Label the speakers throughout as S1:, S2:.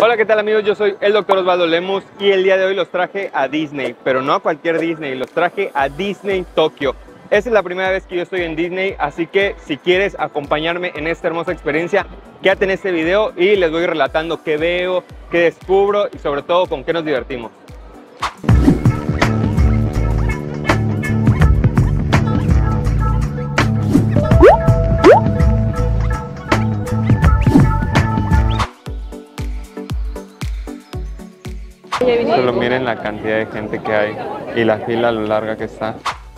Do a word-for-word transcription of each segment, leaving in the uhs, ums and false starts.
S1: Hola, ¿qué tal amigos? Yo soy el doctor Osvaldo Lemus y el día de hoy los traje a Disney, pero no a cualquier Disney, los traje a Disney Tokio. Esta es la primera vez que yo estoy en Disney, así que si quieres acompañarme en esta hermosa experiencia, quédate en este video y les voy relatando qué veo, qué descubro y sobre todo con qué nos divertimos. Solo miren la cantidad de gente que hay y la fila a lo larga que está.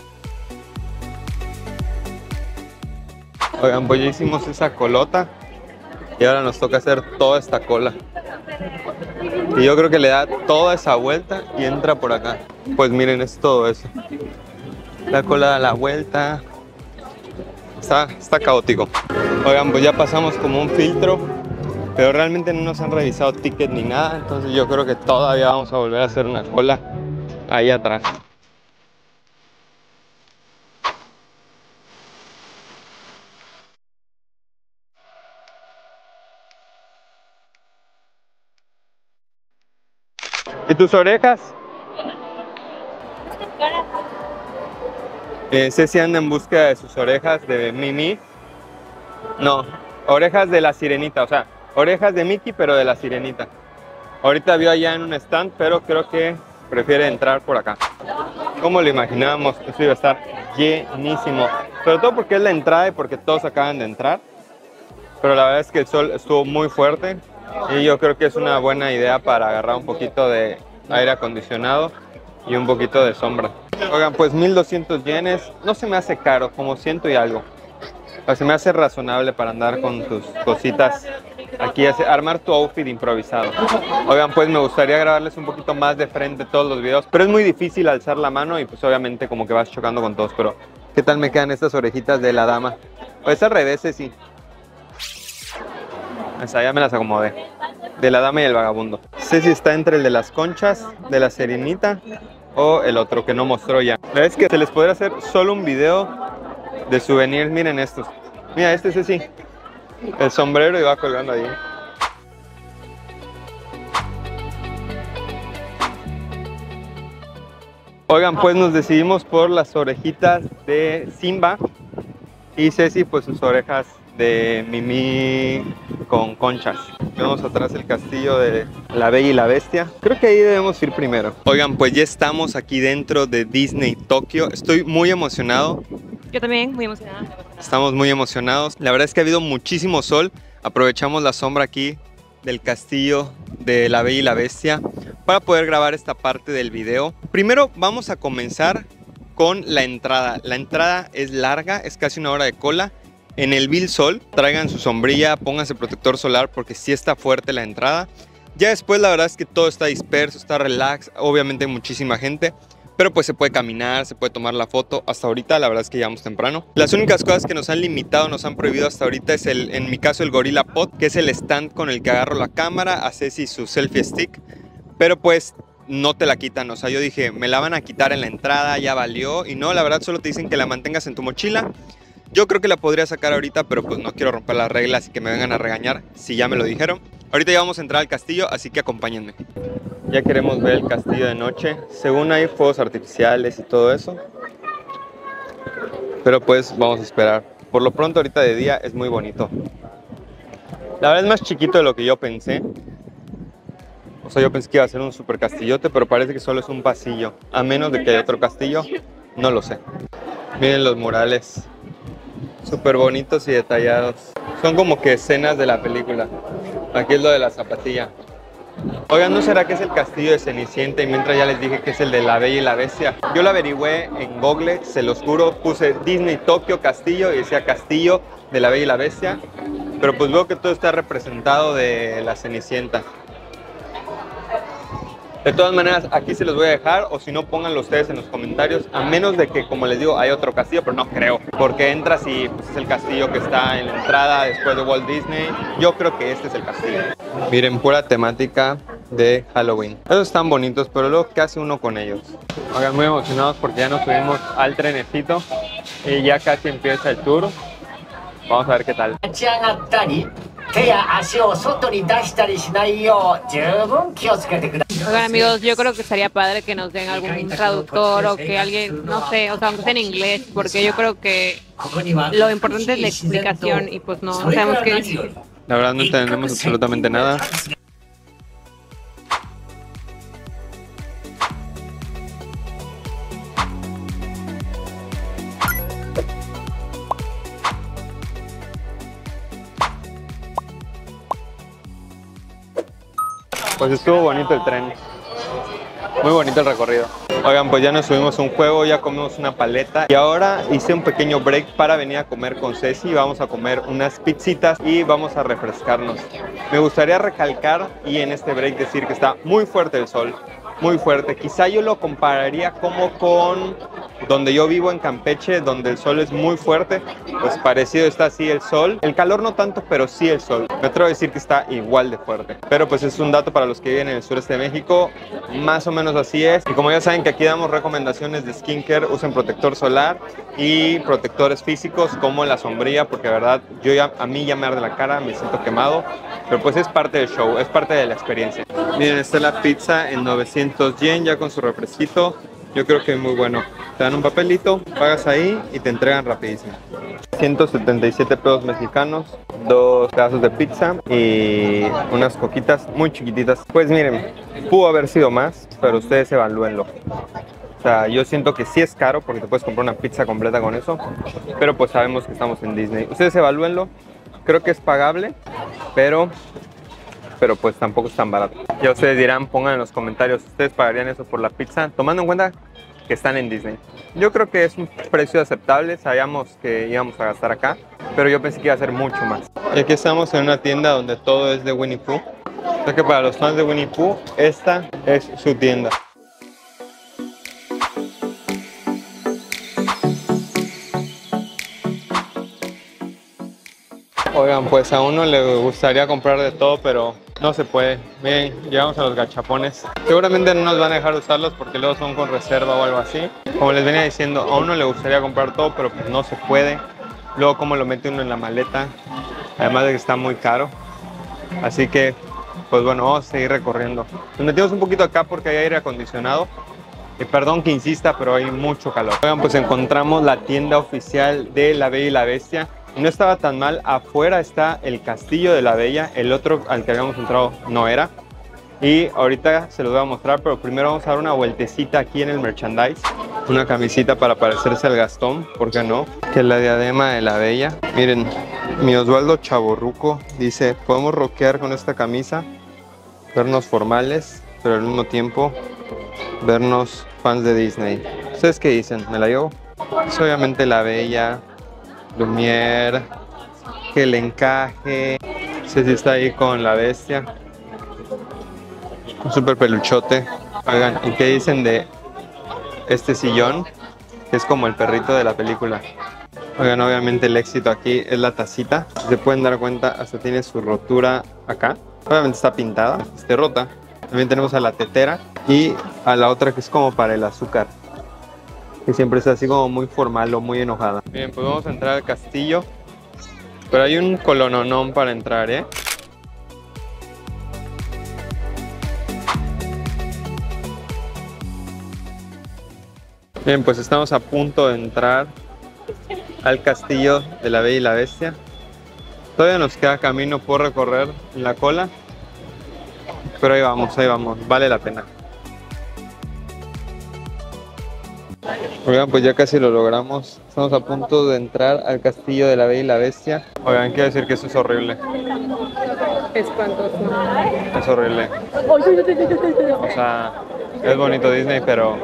S1: Oigan, pues ya hicimos esa colota y ahora nos toca hacer toda esta cola. Y yo creo que le da toda esa vuelta y entra por acá. Pues miren, es todo eso. La cola da la vuelta. Está, está caótico. Oigan, pues ya pasamos como un filtro, pero realmente no nos han revisado ticket ni nada, entonces yo creo que todavía vamos a volver a hacer una cola ahí atrás. ¿Y tus orejas? Eh, Ceci anda en búsqueda de sus orejas de Mimi. No, orejas de la sirenita, o sea, orejas de Mickey pero de la sirenita. Ahorita vio allá en un stand, pero creo que prefiere entrar por acá. Como lo imaginábamos, esto iba a estar llenísimo. Sobre todo porque es la entrada y porque todos acaban de entrar. Pero la verdad es que el sol estuvo muy fuerte y yo creo que es una buena idea para agarrar un poquito de aire acondicionado y un poquito de sombra. Oigan, pues mil doscientos yenes no se me hace caro, como ciento y algo. O sea, se me hace razonable para andar con tus cositas aquí, armar tu outfit improvisado. Oigan, pues me gustaría grabarles un poquito más de frente todos los videos, pero es muy difícil alzar la mano y pues obviamente como que vas chocando con todos. Pero ¿qué tal me quedan estas orejitas de la dama? Pues al revés, sí. Esa ya me las acomodé. De la dama y el vagabundo. Sé si está entre el de las conchas, de la sirenita o el otro que no mostró ya. La verdad es que se les podría hacer solo un video de souvenirs. Miren estos. Mira, este es sí. El sombrero y va colgando ahí. Oigan, pues nos decidimos por las orejitas de Simba y Ceci pues sus orejas de Mimi con conchas. Vemos atrás el castillo de La Bella y la Bestia. Creo que ahí debemos ir primero. Oigan, pues ya estamos aquí dentro de Disney Tokio. Estoy muy emocionado.
S2: Yo también, muy emocionada.
S1: Estamos muy emocionados. La verdad es que ha habido muchísimo sol. Aprovechamos la sombra aquí del castillo de La Bella y la Bestia para poder grabar esta parte del video. Primero vamos a comenzar con la entrada. La entrada es larga, es casi una hora de cola. En el Vil Sol, traigan su sombrilla, pónganse protector solar porque sí está fuerte la entrada. Ya después la verdad es que todo está disperso, está relax, obviamente hay muchísima gente, pero pues se puede caminar, se puede tomar la foto. Hasta ahorita la verdad es que llegamos temprano. Las únicas cosas que nos han limitado, nos han prohibido hasta ahorita es el, en mi caso el Gorilla Pod, que es el stand con el que agarro la cámara, a Ceci su selfie stick, pero pues no te la quitan. O sea, yo dije, me la van a quitar en la entrada, ya valió, y no, la verdad solo te dicen que la mantengas en tu mochila. Yo creo que la podría sacar ahorita, pero pues no quiero romper las reglas y que me vengan a regañar si ya me lo dijeron. Ahorita ya vamos a entrar al castillo, así que acompáñenme. Ya queremos ver el castillo de noche. Según hay fuegos artificiales y todo eso. Pero pues vamos a esperar. Por lo pronto ahorita de día es muy bonito. La verdad es más chiquito de lo que yo pensé. O sea, yo pensé que iba a ser un super castillote, pero parece que solo es un pasillo. A menos de que haya otro castillo, no lo sé. Miren los murales. Súper bonitos y detallados. Son como que escenas de la película. Aquí es lo de la zapatilla. Oigan, ¿no será que es el castillo de Cenicienta? Y mientras ya les dije que es el de La Bella y la Bestia. Yo lo averigüé en Google, se los juro. Puse Disney Tokio Castillo y decía Castillo de La Bella y la Bestia. Pero pues veo que todo está representado de la Cenicienta. De todas maneras, aquí se los voy a dejar, o si no, pónganlo ustedes en los comentarios, a menos de que, como les digo, hay otro castillo, pero no creo, porque entras y pues, es el castillo que está en la entrada después de Walt Disney. Yo creo que este es el castillo. Miren, pura temática de Halloween. Esos están bonitos, pero luego, ¿qué hace uno con ellos? Oigan, muy emocionados porque ya nos subimos al trenecito y ya casi empieza el tour. Vamos a ver qué tal.
S2: Oigan, amigos, yo creo que estaría padre que nos den algún traductor o que alguien, no sé, o sea, aunque sea en inglés, porque yo creo que lo importante es la explicación y pues no sabemos qué decir.
S1: La verdad no entendemos absolutamente nada. Pues estuvo bonito el tren. Muy bonito el recorrido. Oigan, pues ya nos subimos a un juego, ya comimos una paleta y ahora hice un pequeño break para venir a comer con Ceci. Vamos a comer unas pizzitas y vamos a refrescarnos. Me gustaría recalcar y en este break decir que está muy fuerte el sol, muy fuerte. Quizá yo lo compararía como con donde yo vivo en Campeche, donde el sol es muy fuerte, pues parecido está así el sol. El calor no tanto, pero sí el sol. Me atrevo a decir que está igual de fuerte. Pero pues es un dato para los que viven en el sureste de México, más o menos así es. Y como ya saben que aquí damos recomendaciones de skincare, usen protector solar y protectores físicos como la sombrilla, porque de verdad yo ya, a mí ya me arde la cara, me siento quemado, pero pues es parte del show, es parte de la experiencia. Miren, esta es la pizza en novecientos yen ya con su refresquito. Yo creo que es muy bueno. Te dan un papelito, pagas ahí y te entregan rapidísimo. ciento setenta y siete pesos mexicanos, dos pedazos de pizza y unas coquitas muy chiquititas. Pues miren, pudo haber sido más, pero ustedes evalúenlo. O sea, yo siento que sí es caro porque te puedes comprar una pizza completa con eso, pero pues sabemos que estamos en Disney. Ustedes evalúenlo, creo que es pagable, pero... pero pues tampoco es tan barato. Ya ustedes dirán, pongan en los comentarios, ¿ustedes pagarían eso por la pizza? Tomando en cuenta que están en Disney. Yo creo que es un precio aceptable, sabíamos que íbamos a gastar acá, pero yo pensé que iba a ser mucho más. Y aquí estamos en una tienda donde todo es de Winnie Pooh. O sea que para los fans de Winnie Pooh, esta es su tienda. Oigan, pues a uno le gustaría comprar de todo, pero no se puede. Miren, llegamos a los gachapones. Seguramente no nos van a dejar usarlos porque luego son con reserva o algo así. Como les venía diciendo, a uno le gustaría comprar todo, pero pues no se puede. Luego cómo lo mete uno en la maleta, además de que está muy caro. Así que, pues bueno, vamos a seguir recorriendo. Nos metimos un poquito acá porque hay aire acondicionado. Y perdón que insista, pero hay mucho calor. Oigan, pues encontramos la tienda oficial de La Bella y la Bestia. Y no estaba tan mal. Afuera está el Castillo de la Bella. El otro al que habíamos entrado no era. Y ahorita se los voy a mostrar, pero primero vamos a dar una vueltecita aquí en el merchandise. Una camisita para parecerse al Gastón, ¿por qué no? Que es la diadema de la Bella. Miren, mi Osvaldo Chavorruco dice, podemos rockear con esta camisa, vernos formales, pero al mismo tiempo vernos fans de Disney. ¿Ustedes qué dicen? ¿Me la llevo? Es obviamente la Bella, Lumière, que el encaje. Ceci está ahí con la Bestia. Un super peluchote. Oigan, ¿y qué dicen de este sillón? Que es como el perrito de la película. Oigan, obviamente el éxito aquí es la tacita. Si se pueden dar cuenta, hasta tiene su rotura acá. Obviamente está pintada, está rota. También tenemos a la tetera y a la otra que es como para el azúcar, que siempre está así como muy formal o muy enojada. Bien, pues vamos a entrar al castillo. Pero hay un colononón para entrar, ¿eh? Bien, pues estamos a punto de entrar al castillo de la Bella y la Bestia. Todavía nos queda camino por recorrer en la cola, pero ahí vamos, ahí vamos, vale la pena. Oigan, pues ya casi lo logramos. Estamos a punto de entrar al castillo de la Bella y la Bestia. Oigan, quiero decir que eso es horrible.
S2: Espantoso.
S1: Es horrible. O sea, es bonito Disney, pero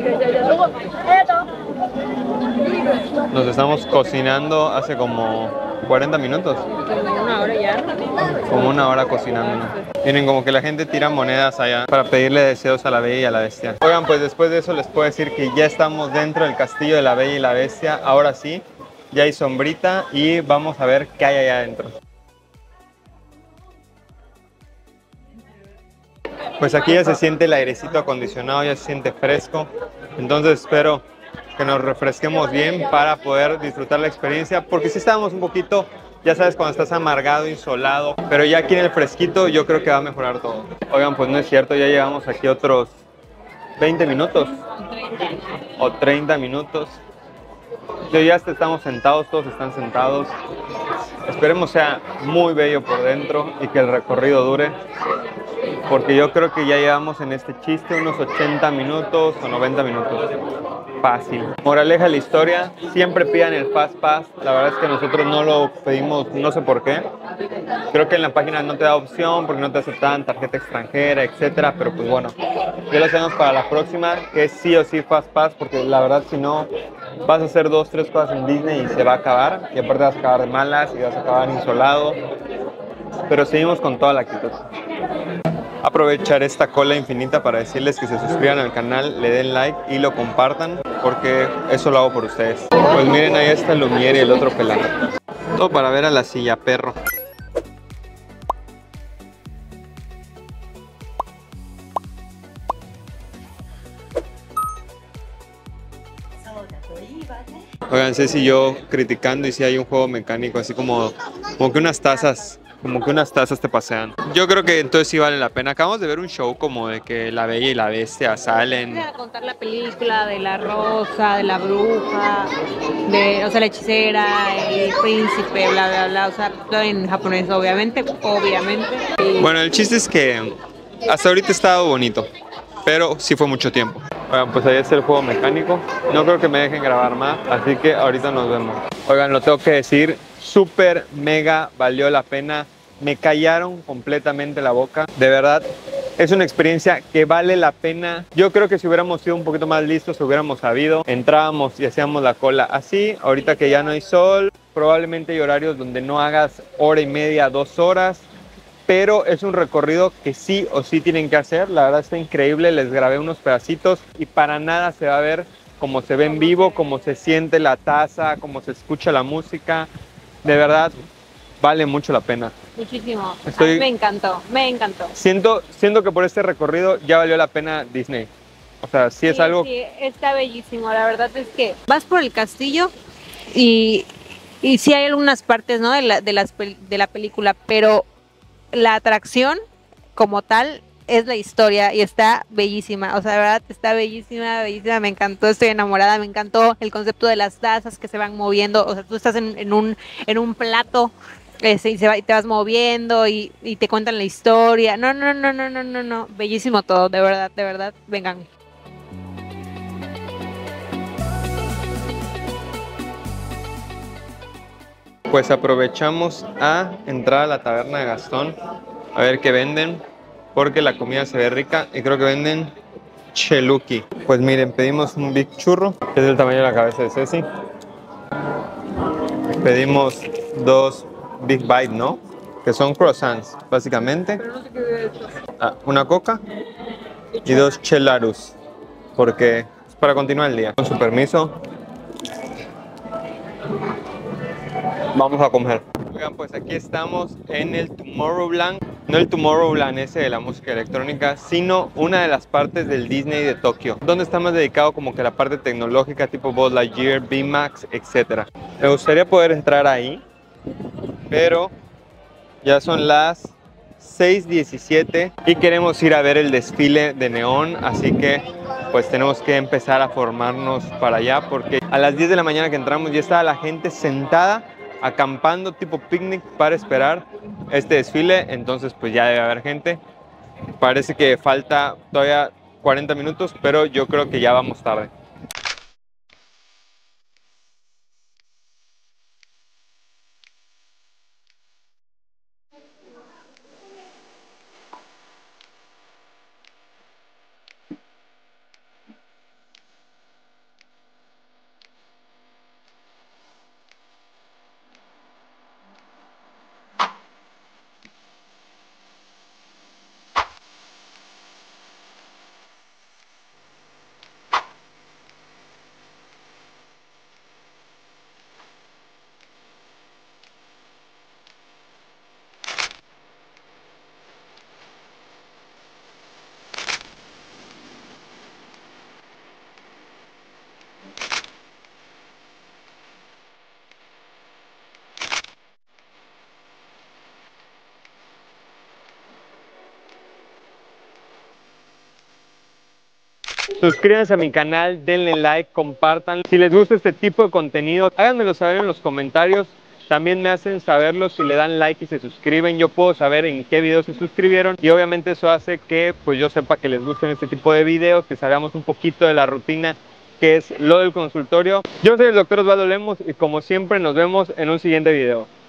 S1: nos estamos cocinando hace como cuarenta minutos.
S2: Como una hora ya.
S1: Como una hora cocinando. Miren, como que la gente tira monedas allá para pedirle deseos a la Bella y a la Bestia. Oigan, pues después de eso les puedo decir que ya estamos dentro del castillo de la Bella y la Bestia. Ahora sí, ya hay sombrita y vamos a ver qué hay allá adentro. Pues aquí ya se siente el airecito acondicionado, ya se siente fresco. Entonces espero que nos refresquemos bien para poder disfrutar la experiencia, porque sí estábamos un poquito Ya sabes, cuando estás amargado, insolado, pero ya aquí en el fresquito yo creo que va a mejorar todo. Oigan, pues no es cierto, ya llevamos aquí otros veinte minutos o treinta minutos. Yo ya estamos sentados, todos están sentados. Esperemos sea muy bello por dentro y que el recorrido dure, porque yo creo que ya llevamos en este chiste unos ochenta minutos o noventa minutos. Fácil. Moraleja de la historia, siempre pidan el Fast Pass. La verdad es que nosotros no lo pedimos, no sé por qué. Creo que en la página no te da opción porque no te aceptan tarjeta extranjera, etcétera. Pero pues bueno, ya lo hacemos para la próxima, que es sí o sí Fast Pass, porque la verdad si no vas a hacer dos, tres cosas en Disney y se va a acabar. Y aparte vas a acabar de malas y vas a acabar insolado. Pero seguimos con toda la actitud. Aprovechar esta cola infinita para decirles que se suscriban al canal, le den like y lo compartan, porque eso lo hago por ustedes. Pues miren, ahí está el Lumiere y el otro pelado. Todo para ver a la silla perro. Oigan, Ceci y yo criticando y si hay un juego mecánico, así como, como que unas tazas, como que unas tazas te pasean. Yo creo que entonces sí vale la pena. Acabamos de ver un show como de que La Bella y la Bestia salen.
S2: Voy a contar la película de la rosa, de la bruja, de, o sea, la hechicera, el príncipe, bla, bla, bla. O sea, todo en japonés, obviamente, obviamente. Y
S1: Bueno, el chiste es que hasta ahorita ha estado bonito, pero sí fue mucho tiempo. Oigan, pues ahí está el juego mecánico. No creo que me dejen grabar más, así que ahorita nos vemos. Oigan, lo tengo que decir, súper, mega, valió la pena. Me callaron completamente la boca. De verdad, es una experiencia que vale la pena. Yo creo que si hubiéramos sido un poquito más listos, hubiéramos sabido. Entrábamos y hacíamos la cola así. Ahorita que ya no hay sol, probablemente hay horarios donde no hagas hora y media, dos horas. Pero es un recorrido que sí o sí tienen que hacer. La verdad está increíble, les grabé unos pedacitos y para nada se va a ver cómo se ve en vivo, cómo se siente la taza, cómo se escucha la música. De verdad, vale mucho la pena.
S2: muchísimo.
S1: Estoy-
S2: A mí me encantó, me encantó.
S1: Siento, siento que por este recorrido ya valió la pena Disney. O sea, sí es
S2: Sí,
S1: algo...
S2: sí, está bellísimo. La verdad es que vas por el castillo y, y sí hay algunas partes, ¿no? de la, de las pel- de la película, pero la atracción como tal es la historia y está bellísima, o sea, de verdad está bellísima, bellísima, me encantó, estoy enamorada, me encantó el concepto de las tazas que se van moviendo, o sea, tú estás en, en un, en un plato este, y, se va, y te vas moviendo y, y te cuentan la historia, no, no, no, no, no, no, no, bellísimo todo, de verdad, de verdad, vengan.
S1: Pues aprovechamos a entrar a la taberna de Gastón a ver qué venden, porque la comida se ve rica y creo que venden cheluki. Pues miren, pedimos un big churro, que es del tamaño de la cabeza de Ceci. Pedimos dos big bite, ¿no? Que son croissants, básicamente. Ah, una coca y dos chelarus, porque es para continuar el día. Con su permiso, vamos a comer. Oigan, pues aquí estamos en el Tomorrowland. No el Tomorrowland ese de la música electrónica, sino una de las partes del Disney de Tokio, donde está más dedicado como que a la parte tecnológica tipo Buzz Lightyear, B MAX, etcétera. Me gustaría poder entrar ahí, pero ya son las seis diecisiete y queremos ir a ver el desfile de neón, así que pues tenemos que empezar a formarnos para allá, porque a las diez de la mañana que entramos ya estaba la gente sentada acampando tipo picnic para esperar este desfile. Entonces pues ya debe haber gente. Parece que falta todavía cuarenta minutos, pero yo creo que ya vamos tarde. Suscríbanse a mi canal, denle like, compartan. Si les gusta este tipo de contenido, háganmelo saber en los comentarios. También me hacen saberlo si le dan like y se suscriben. Yo puedo saber en qué video se suscribieron y obviamente eso hace que pues yo sepa que les gusten este tipo de videos, que salgamos un poquito de la rutina que es lo del consultorio. Yo soy el doctor Osvaldo Lemos y como siempre nos vemos en un siguiente video.